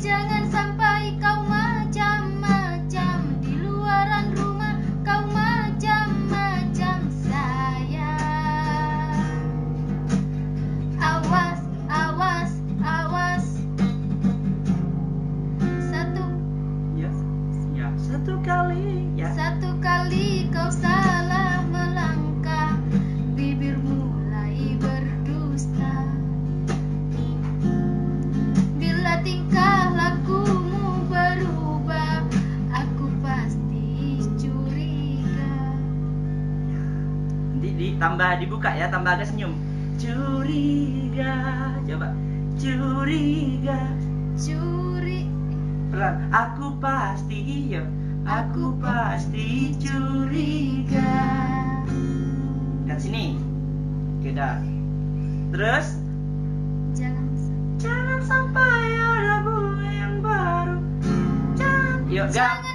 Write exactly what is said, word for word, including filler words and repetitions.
Jangan sampai kau macam-macam di luaran rumah, kau macam-macam sayang. Awas, awas, awas. Satu Ya, ya. Satu kali, ya. Satu kali kau salah melangkah, bibir mulai berdusta. Bila tingkah lakumu berubah, aku pasti curiga. Di, di, tambah dibuka ya, tambah agak senyum. Curiga, coba. Curiga. Curi Pelan. Aku pasti, ya. Aku pasti curiga. Dekat sini. Oke, dah. Terus. Jangan Jangan sampai ada bunga yang baru. Jangan. Yuk, Jangan